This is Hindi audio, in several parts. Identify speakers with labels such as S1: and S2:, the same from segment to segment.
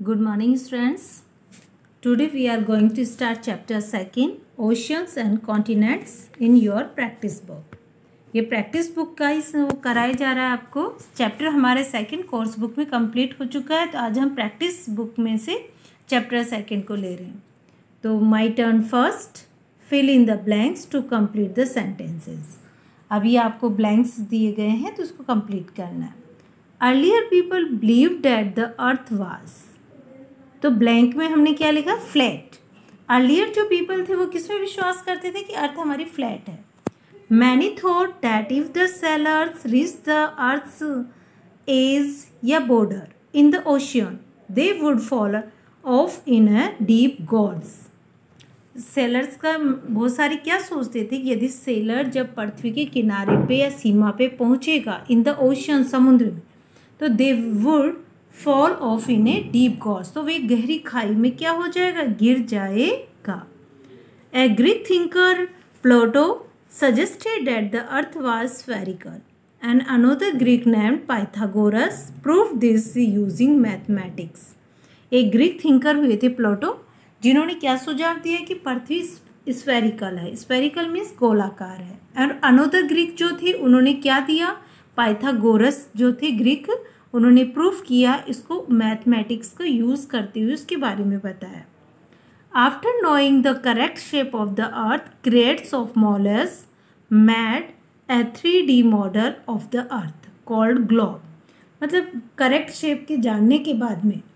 S1: Good morning, students. Today we are going to start chapter 2, Oceans and Continents in your practice book. ये प्रैक्टिस बुक का इस कराया जा रहा है आपको। चैप्टर हमारे सेकंड कोर्स बुक में कंप्लीट हो चुका है, तो आज हम प्रैक्टिस बुक में से चैप्टर 2 को ले रहे हैं। तो my turn first, fill in the blanks to complete the sentences. अभी आपको ब्लैंक्स दिए गए हैं तो उसको कंप्लीट करना है। Earlier people believe that the earth was, तो ब्लैंक में हमने क्या लिखा? फ्लैट। अर्लियर जो पीपल थे वो किस में विश्वास करते थे कि अर्थ हमारी फ्लैट है। Many thought that if the sailors reach the earth's edge या border in the ocean they would fall off in a deep gods. Sailors का बहुत सारे क्या सोचते थे कि यदि सेलर जब पृथ्वी के किनारे पे या सीमा पे पहुंचेगा इन द ओशियन, समुद्र में, तो they would fall off in a deep gods, तो वे गहरी खाई में क्या हो जाएगा? गिर जाएगा। A Greek thinker Pluto suggested that the earth was spherical and another Greek named Pythagoras proved this using mathematics. एक ग्रीक थिंकर हुए थे प्लूटो, जिन्होंने क्या सुझाव दिया कि पृथ्वी स्फेरिकल है। स्फेरिकल मीन्स गोलाकार है। और अनोदर ग्रीक जो थे उन्होंने क्या दिया? पाइथागोरस जो थे ग्रीक, उन्होंने प्रूफ किया, इसको मैथमेटिक्स का यूज़ करते हुए उसके बारे में बताया। After knowing the correct shape of the earth, creators of Molus made a 3D model of the earth called globe. मतलब करेक्ट शेप के जानने के बाद में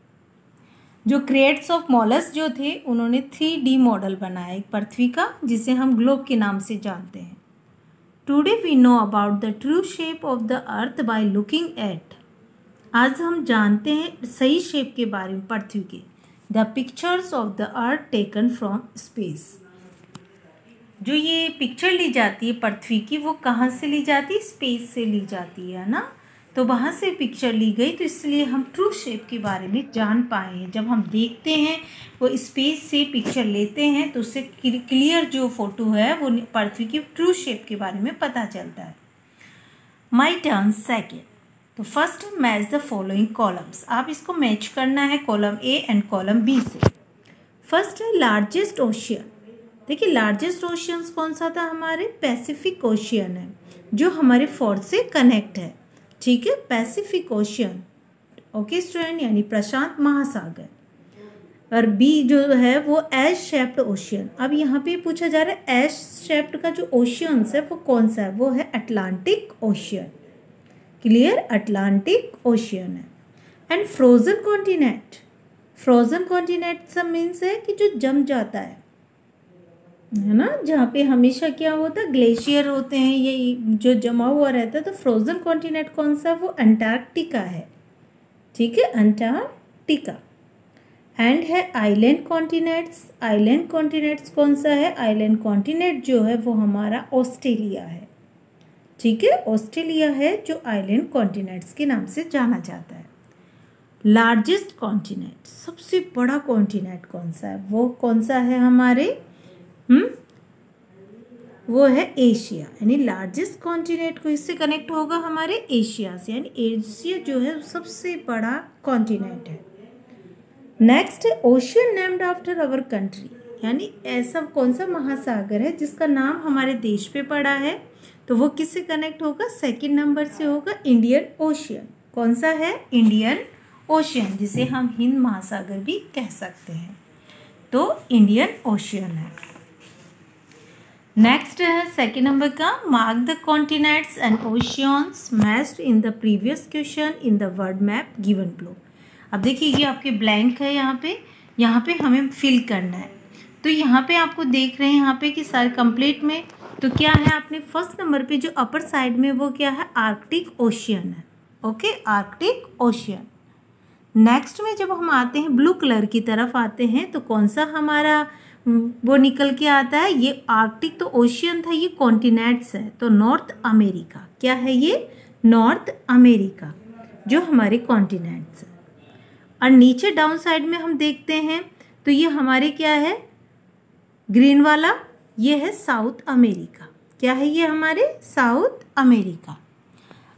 S1: जो क्रिएट्स ऑफ मॉलस जो थे उन्होंने 3D मॉडल बनाया एक पृथ्वी का, जिसे हम ग्लोब के नाम से जानते हैं। Today we know about the true shape of the earth by looking at, आज हम जानते हैं सही शेप के बारे में पृथ्वी के, the pictures of the earth taken from space. जो ये पिक्चर ली जाती है पृथ्वी की, वो कहाँ से ली जाती है? स्पेस से ली जाती है ना। तो वहाँ से पिक्चर ली गई, तो इसलिए हम ट्रू शेप के बारे में जान पाए हैं। जब हम देखते हैं वो स्पेस से पिक्चर लेते हैं तो उससे क्लियर जो फोटो है वो पृथ्वी की ट्रू शेप के बारे में पता चलता है। माई टर्न सेकेंड, तो first match the following columns. आप इसको मैच करना है column A and column B से। फर्स्ट है लार्जेस्ट ओशियन। देखिए लार्जेस्ट ओशियंस कौन सा था? हमारे पैसिफिक ओशियन है, जो हमारे फोर्थ से कनेक्ट है। ठीक है, पैसिफिक ओशियन। ओके स्टूडेंट, यानी प्रशांत महासागर। और बी जो है वो एस शेप्ड ओशियन। अब यहाँ पे पूछा जा रहा है एस शेप्ड का जो ओशियंस है वो कौन सा है? वो है Atlantic ocean. Clear, Atlantic ocean है। And frozen continent, frozen continent सब मीन्स है कि जो जम जाता है ना, जहाँ पे हमेशा क्या होता है? ग्लेशियर होते हैं, ये जो जमा हुआ रहता है। तो फ्रोजन कॉन्टिनेंट कौन सा? वो अंटार्कटिका है। ठीक है, अंटार्कटिका। एंड है आइलैंड कॉन्टिनेंट्स। आइलैंड कॉन्टिनेंट्स कौन सा है? आइलैंड कॉन्टिनेंट जो है वो हमारा ऑस्ट्रेलिया है। ठीक है, ऑस्ट्रेलिया है जो आइलैंड कॉन्टिनेंट्स के नाम से जाना जाता है। लार्जेस्ट कॉन्टिनेंट, सबसे बड़ा कॉन्टिनेंट कौन सा है? वो कौन सा है हमारे? वो है एशिया। यानी लार्जेस्ट कॉन्टिनेंट को इससे कनेक्ट होगा हमारे एशिया से, यानी एशिया जो है सबसे बड़ा कॉन्टिनेंट है। नेक्स्ट है ocean named after our country, यानी ऐसा कौन सा महासागर है जिसका नाम हमारे देश पे पड़ा है? तो वो किससे कनेक्ट होगा? सेकंड नंबर से होगा, इंडियन ओशियन। कौन सा है? इंडियन ओशियन, जिसे हम हिंद महासागर भी कह सकते हैं। तो इंडियन ओशियन है। नेक्स्ट है सेकंड नंबर का, mark the continents and oceans matched in the previous question in the world map given below. अब देखिए ये आपके ब्लैंक है, यहाँ पे हमें फिल करना है। तो यहाँ पे आपको देख रहे हैं यहाँ पे कि सारे कंप्लीट में तो क्या है, आपने फर्स्ट नंबर पे जो अपर साइड में वो क्या है? आर्कटिक ओशियन है। Okay, Arctic ocean. नेक्स्ट में जब हम आते हैं ब्लू कलर की तरफ आते हैं तो कौन सा हमारा वो निकल के आता है? ये आर्कटिक तो ओशियन था, ये कॉन्टिनेंट्स है। तो नॉर्थ अमेरिका, क्या है ये? नॉर्थ अमेरिका जो हमारे कॉन्टिनेंट्स है। और नीचे डाउन साइड में हम देखते हैं तो ये हमारे क्या है? ग्रीन वाला, ये है साउथ अमेरिका। क्या है ये? हमारे साउथ अमेरिका।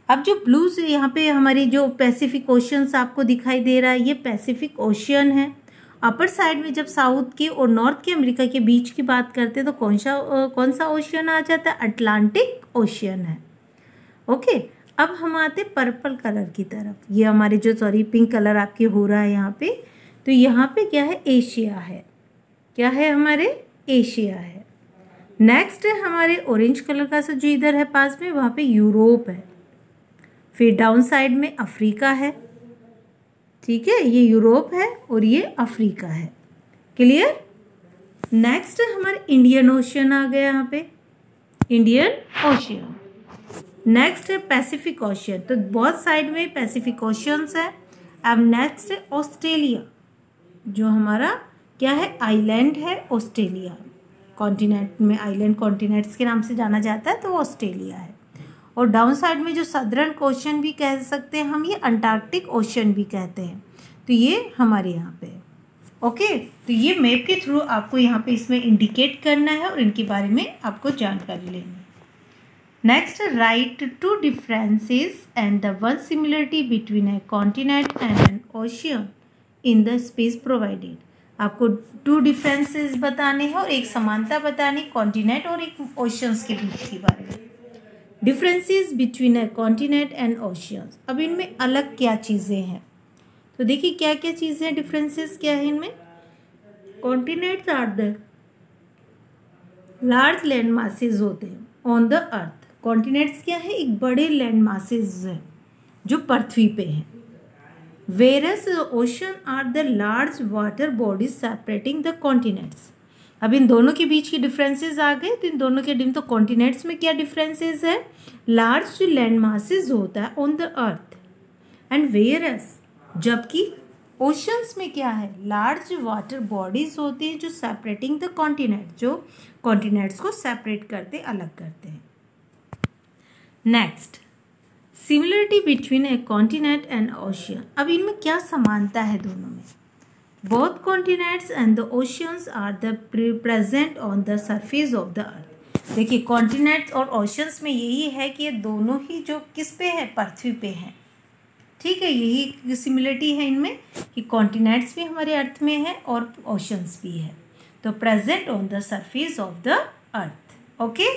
S1: अब जो ब्लू से यहाँ पे हमारी जो पैसिफिक ओशियंस आपको दिखाई दे रहा है, ये पैसिफिक ओशियन है। अपर साइड में जब साउथ के और नॉर्थ के अमेरिका के बीच की बात करते हैं तो कौन सा ओशियन आ जाता है? अटलांटिक ओशियन है। ओके, अब हम आते पर्पल कलर की तरफ। ये हमारे जो पिंक कलर आपके हो रहा है यहाँ पे, तो यहाँ पे क्या है? एशिया है। क्या है? हमारे एशिया है। नेक्स्ट है हमारे ऑरेंज कलर का जो इधर है पास में, वहाँ पे यूरोप है। फिर डाउन साइड में अफ्रीका है। ठीक है, ये यूरोप है और ये अफ्रीका है। क्लियर? नेक्स्ट हमारे इंडियन ओशियन आ गया यहाँ पे, इंडियन ओशियन। नेक्स्ट है पैसिफिक ओशियन, तो बहुत साइड में पैसिफिक ओशियंस है। अब नेक्स्ट है ऑस्ट्रेलिया, जो हमारा क्या है? आइलैंड है ऑस्ट्रेलिया। कॉन्टिनेंट में आइलैंड कॉन्टिनेंट्स के नाम से जाना जाता है, तो ऑस्ट्रेलिया है। और डाउन साइड में जो सदर्न ओशियन भी कह सकते हैं हम, ये अंटार्कटिक ओशियन भी कहते हैं, तो ये हमारे यहाँ पे। ओके, तो ये मैप के थ्रू आपको यहाँ पे इसमें इंडिकेट करना है और इनके बारे में आपको जानकारी लेनी है। Next, write two differences and the one similarity between a continent and an ocean in the space provided. आपको 2 डिफरेंसेस बताने हैं और एक समानता बतानी, कॉन्टिनेंट और एक ओशियंस के बीच के बारे में। Differences between a continent and oceans, अब इनमें अलग क्या चीज़ें हैं? तो देखिए क्या क्या चीज़ें, डिफरेंसेस क्या है इनमें। Continents are the large land masses होते हैं ऑन द अर्थ। कॉन्टिनेंट्स क्या है? एक बड़े लैंड मासेज हैं जो पृथ्वी पे हैं। Whereas ocean are the large water bodies separating the continents. अब इन दोनों के बीच की डिफरेंसेस आ गए, तो इन दोनों के तो कॉन्टिनेंट्स में क्या डिफरेंसेस है? लार्ज जो लैंड मासेज होता है on the earth, and whereas जबकि ओशंस में क्या है? लार्ज वाटर बॉडीज होती हैं जो सेपरेटिंग द कॉन्टिनेंट, जो कॉन्टिनेंट्स को सेपरेट करते, अलग करते हैं। Next, similarity between a continent and ocean. अब इनमें क्या समानता है दोनों में? Both continents and the oceans are the present on the surface of the earth. देखिए कॉन्टिनेंट्स और ओशियंस में यही है कि ये दोनों ही जो किस पे है? पृथ्वी पे हैं। ठीक है, यही सिमिलरिटी है इनमें कि कॉन्टिनेंट्स भी हमारे अर्थ में है और ओशियंस भी है, तो present on the surface of the earth. Okay,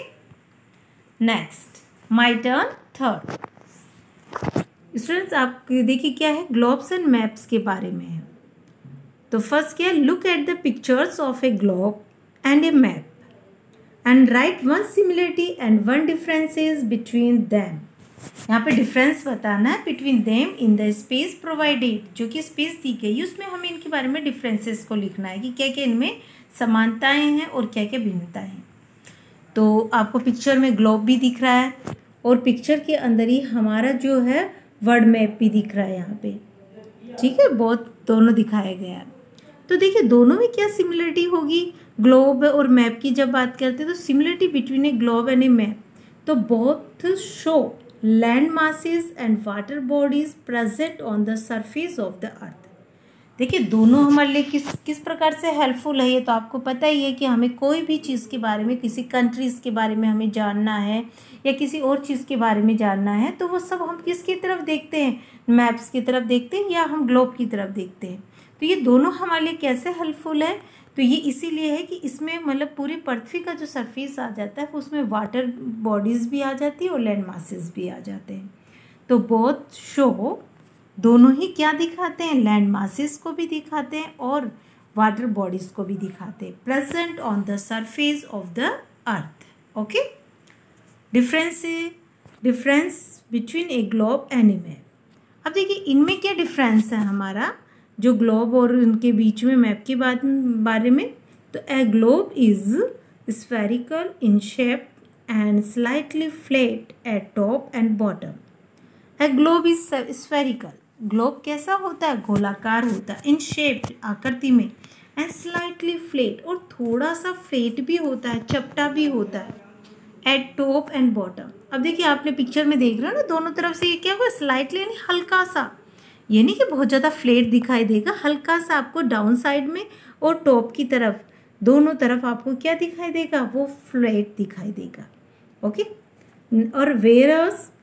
S1: next my turn, third. Students आप देखिए क्या है? ग्लोब्स एंड मैप्स के बारे में है। तो फर्स्ट क्या है? Look at the pictures of a globe and a map and write one similarity and one differences between them. यहाँ पे डिफरेंस बताना है between them in the space provided, जो कि स्पेस दी गई उसमें हमें इनके बारे में डिफरेंसेस को लिखना है कि क्या क्या इनमें समानताएं हैं और क्या क्या भिन्नताएं हैं। तो आपको पिक्चर में ग्लोब भी दिख रहा है और पिक्चर के अंदर ही हमारा जो है वर्ल्ड मैप भी दिख रहा है यहाँ पे। ठीक है, बहुत दोनों दिखाया गया है। तो देखिए दोनों में क्या सिमिलरिटी होगी? ग्लोब और मैप की जब बात करते हैं तो similarity between a globe and a map, तो both show land masses and water bodies present on the surface of the earth. देखिए दोनों हमारे लिए किस प्रकार से हेल्पफुल है, ये तो आपको पता ही है कि हमें कोई भी चीज़ के बारे में, किसी कंट्रीज़ के बारे में हमें जानना है या किसी और चीज़ के बारे में जानना है, तो वो सब हम किसकी तरफ देखते हैं? मैप्स की तरफ देखते हैं या हम ग्लोब की तरफ देखते हैं। तो ये दोनों हमारे लिए कैसे हेल्पफुल है? तो ये इसीलिए है कि इसमें मतलब पूरी पृथ्वी का जो सरफेस आ जाता है उसमें वाटर बॉडीज़ भी आ जाती है और लैंड मासेस भी आ जाते हैं। तो बोथ शो, दोनों ही क्या दिखाते हैं? लैंड मासेस को भी दिखाते हैं और वाटर बॉडीज़ को भी दिखाते हैं, present on the surface of the earth. Okay, difference between a globe and a map. अब देखिए इनमें क्या डिफरेंस है हमारा, जो ग्लोब और उनके बीच में मैप के बारे में। तो a globe is spherical in shape and slightly flat at top and bottom. A globe is spherical, globe कैसा होता है? गोलाकार होता है, इन शेप, आकृति में, एंड स्लाइटली फ्लैट, और थोड़ा सा फ्लैट भी होता है, चपटा भी होता है, एट टॉप एंड बॉटम। अब देखिए आपने पिक्चर में देख रहे हो ना, दोनों तरफ से ये क्या हुआ? स्लाइटली यानी हल्का सा, ये नहीं कि बहुत ज़्यादा फ्लैट दिखाई देगा, हल्का सा आपको डाउन साइड में और टॉप की तरफ, दोनों तरफ आपको क्या दिखाई देगा? वो फ्लैट दिखाई देगा। ओके, और whereas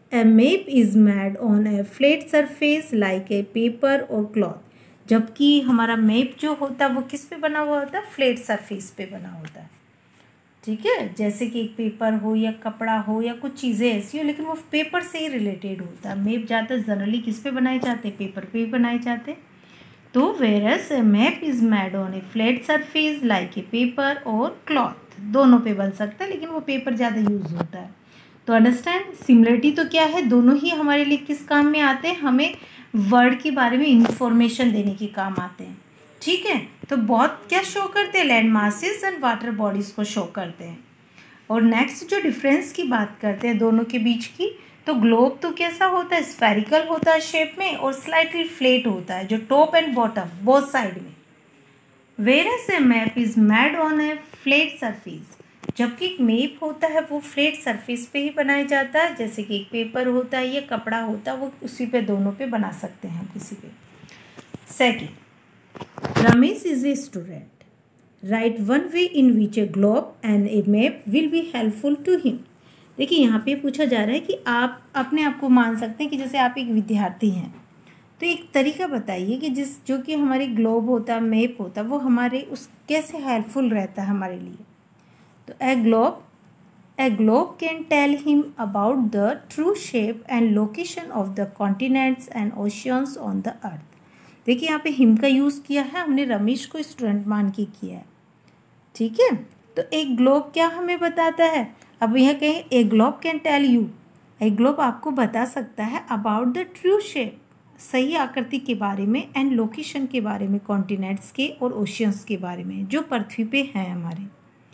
S1: a map is made on a flat surface like a paper और क्लॉथ। जबकि हमारा मैप जो होता है वो किस पे बना हुआ होता है, फ्लैट सरफेस पे बना होता है। ठीक है, जैसे कि एक पेपर हो या कपड़ा हो या कुछ चीज़ें ऐसी हो, लेकिन वो पेपर से ही रिलेटेड होता है। मैप ज़्यादातर जनरली किस पे बनाए जाते हैं, पेपर पे ही बनाए जाते हैं। तो whereas a map is made on a flat surface like a paper और क्लॉथ, दोनों पे बन सकता है, लेकिन वो पेपर ज़्यादा यूज होता है। तो अंडरस्टैंड, सिमिलरिटी तो क्या है, दोनों ही हमारे लिए किस काम में आते हैं, हमें वर्ड के बारे में इंफॉर्मेशन देने के काम आते हैं। ठीक है, तो बहुत क्या शो करते हैं, land masses and water bodies को शो करते हैं। और नेक्स्ट जो डिफरेंस की बात करते हैं दोनों के बीच की, तो ग्लोब तो कैसा होता है, स्फेरिकल होता है शेप में और स्लाइटली फ्लैट होता है, जो top and bottom both side में। Whereas a map is made on a flat surface, जबकि एक मैप होता है वो फ्लैट सरफेस पे ही बनाया जाता है, जैसे कि एक पेपर होता है या कपड़ा होता है, वो उसी पे दोनों पे बना सकते हैं हम किसी पे। Second, Ramesh is a student. Write one way in which a globe and a map will be helpful to him. देखिए यहाँ पे पूछा जा रहा है कि आप अपने आप को मान सकते हैं कि जैसे आप एक विद्यार्थी हैं, तो एक तरीका बताइए कि जो कि हमारे ग्लोब होता है, मैप होता है, वो हमारे उस कैसे हेल्पफुल रहता है हमारे लिए। तो a globe can tell him about the true shape and location of the continents and oceans on the earth. देखिए यहाँ पे हिम का यूज़ किया है, हमने रमेश को स्टूडेंट मान के किया है। ठीक है, तो एक ग्लोब क्या हमें बताता है, अब यह कहें a globe can tell you, a globe आपको बता सकता है अबाउट द ट्रू शेप, सही आकृति के बारे में, एंड लोकेशन के बारे में, कॉन्टिनेंट्स के और ओशियंस के बारे में जो पृथ्वी पे हैं हमारे।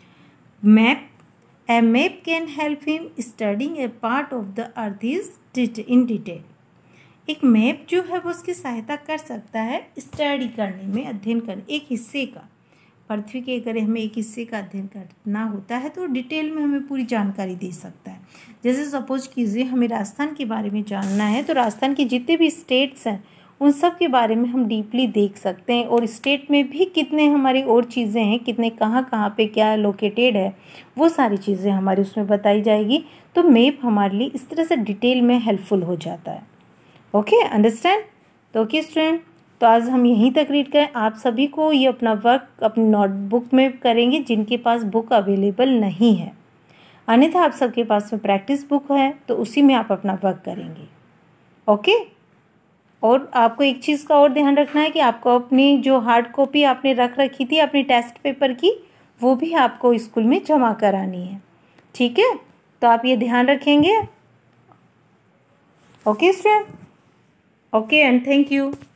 S1: A map can help him studying a part of the earth is in detail. एक मैप जो है वो उसकी सहायता कर सकता है स्टडी करने में, अध्ययन करने, एक हिस्से का, पृथ्वी के अगर हमें एक हिस्से का अध्ययन करना होता है तो डिटेल में हमें पूरी जानकारी दे सकता है। जैसे सपोज कीजिए हमें राजस्थान के बारे में जानना है, तो राजस्थान के जितने भी स्टेट्स हैं उन सब के बारे में हम डीपली देख सकते हैं, और स्टेट में भी कितने हमारी और चीज़ें हैं, कितने कहाँ पे क्या लोकेटेड है, वो सारी चीज़ें हमारी उसमें बताई जाएगी। तो मैप हमारे लिए इस तरह से डिटेल में हेल्पफुल हो जाता है। Okay, understand. तो ओके स्टूडेंट, तो आज हम यहीं तक रीड करें। आप सभी को ये अपना वर्क अपनी नोटबुक में करेंगे जिनके पास बुक अवेलेबल नहीं है, अन्यथा आप सबके पास में प्रैक्टिस बुक है तो उसी में आप अपना वर्क करेंगे। ओके, और आपको एक चीज़ का और ध्यान रखना है कि आपको अपनी जो हार्ड कॉपी आपने रख रखी थी अपनी टेस्ट पेपर की, वो भी आपको स्कूल में जमा करानी है। ठीक है, तो आप ये ध्यान रखेंगे। Okay student, okay, and thank you.